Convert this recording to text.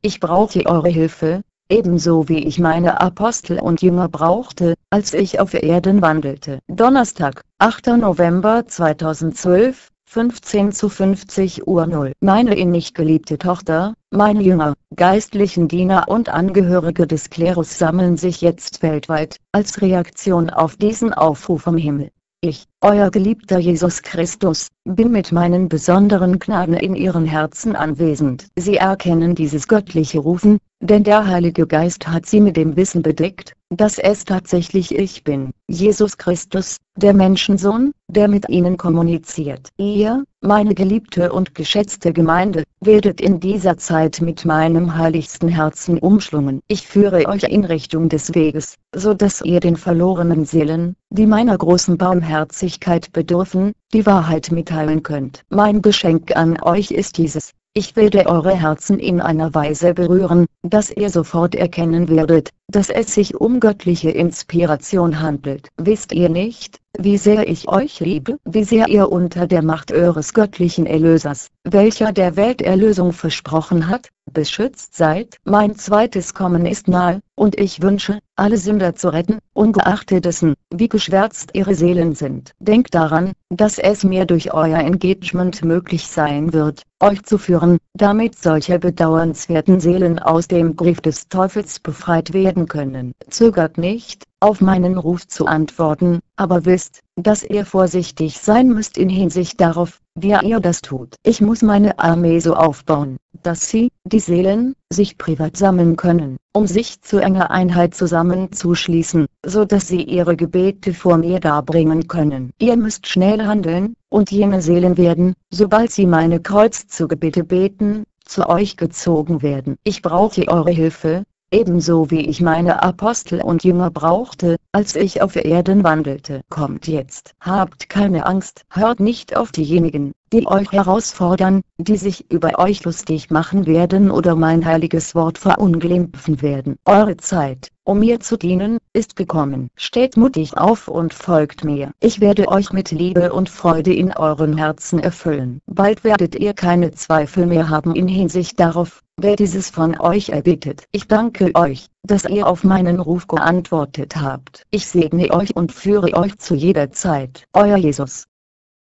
Ich brauche eure Hilfe, ebenso wie ich meine Apostel und Jünger brauchte, als ich auf Erden wandelte. Donnerstag, 8. November 2012, 15:50 Uhr. Meine innig geliebte Tochter, meine Jünger, geistlichen Diener und Angehörige des Klerus sammeln sich jetzt weltweit, als Reaktion auf diesen Aufruf vom Himmel. Ich, euer geliebter Jesus Christus, bin mit meinen besonderen Gnaden in ihren Herzen anwesend. Sie erkennen dieses göttliche Rufen, denn der Heilige Geist hat sie mit dem Wissen bedeckt, dass es tatsächlich ich bin, Jesus Christus, der Menschensohn, der mit ihnen kommuniziert. Ihr, meine geliebte und geschätzte Gemeinde, werdet in dieser Zeit mit meinem heiligsten Herzen umschlungen. Ich führe euch in Richtung des Weges, so dass ihr den verlorenen Seelen, die meiner großen Barmherzigkeit bedürfen, die Wahrheit mitteilen könnt. Mein Geschenk an euch ist dieses: Ich werde eure Herzen in einer Weise berühren, dass ihr sofort erkennen werdet, dass es sich um göttliche Inspiration handelt. Wisst ihr nicht, wie sehr ich euch liebe, wie sehr ihr unter der Macht eures göttlichen Erlösers, welcher der Welt Erlösung versprochen hat, beschützt seid? Mein zweites Kommen ist nahe, und ich wünsche, alle Sünder zu retten, ungeachtet dessen, wie geschwärzt ihre Seelen sind. Denkt daran, dass es mir durch euer Engagement möglich sein wird, euch zu führen, damit solche bedauernswerten Seelen aus dem Griff des Teufels befreit werden können. Zögert nicht, auf meinen Ruf zu antworten, aber wisst, dass ihr vorsichtig sein müsst in Hinsicht darauf, wie ihr das tut. Ich muss meine Armee so aufbauen, dass sie, die Seelen, sich privat sammeln können, um sich zu enger Einheit zusammenzuschließen, so dass sie ihre Gebete vor mir darbringen können. Ihr müsst schnell handeln, und jene Seelen werden, sobald sie meine Kreuzzugebete beten, zu euch gezogen werden. Ich brauche eure Hilfe, ebenso wie ich meine Apostel und Jünger brauchte, als ich auf Erden wandelte. Kommt jetzt. Habt keine Angst. Hört nicht auf diejenigen, die euch herausfordern, die sich über euch lustig machen werden oder mein heiliges Wort verunglimpfen werden. Eure Zeit, um mir zu dienen, ist gekommen. Steht mutig auf und folgt mir. Ich werde euch mit Liebe und Freude in euren Herzen erfüllen. Bald werdet ihr keine Zweifel mehr haben in Hinsicht darauf, wer dieses von euch erbittet. Ich danke euch, dass ihr auf meinen Ruf geantwortet habt. Ich segne euch und führe euch zu jeder Zeit. Euer Jesus.